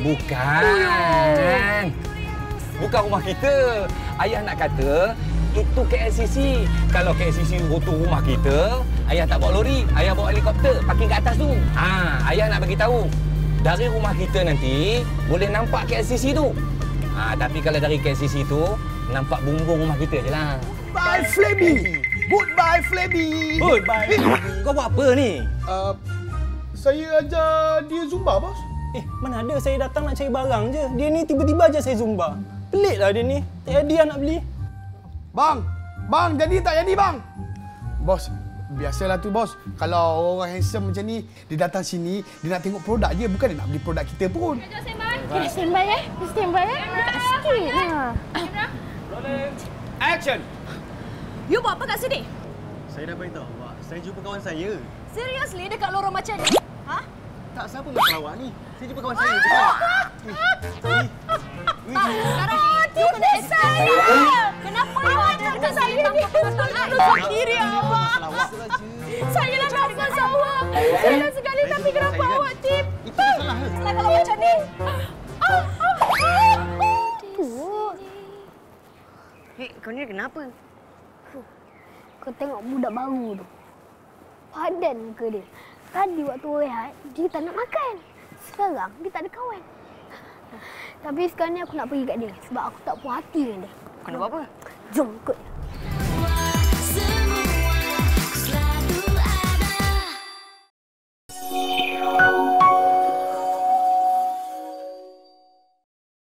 Bukan. Bukan rumah kita. Ayah nak kata itu KLCC. Kalau KLCC rotor rumah kita, ayah tak bawa lori, ayah bawa helikopter parking kat atas tu. Ayah nak bagi tahu. Dari rumah kita nanti boleh nampak KLCC tu. Tapi kalau dari KLCC tu nampak bumbung rumah kita je lah. Bye Flabby. Goodbye Flabby. Goodbye. Kau buat apa ni? Saya ajar dia Zumba, bos. Mana ada saya datang nak cari barang je. Dia ni tiba-tiba aja saya Zumba. Peliklah dia ni. Tak jadi nak beli. Bang, jadi tak jadi, bang? Bos, biasalah tu, bos. Kalau orang handsome macam ni, dia datang sini, dia nak tengok produk je. Bukan dia nak beli produk kita pun. Standby eh. Dekat sikit lah. Rolling. Action. You buat apa kat sini? Saya dah beritahu awak. Saya jumpa kawan saya. Seriously dekat lorong macam ni? Tak, siapa nak awak ni? Saya jumpa kawan saya. Sekarang you kena saya. Kenapa you ajarkan saya tanpa pengetahuan sendiri awak? Saya dah nafas awak. Saya dah sekali tapi kenapa awak tip? Itu salah. Nah, kalau macam ni. Kau ni kenapa? Kau tengok budak baru tu. Padan muka dia. Tadi waktu rehat, dia tak nak makan. Sekarang, dia tak ada kawan. Tapi sekarang ni aku nak pergi kat dia sebab aku tak puas hati dengan dia. Kau nak buat apa? Jom, ikut.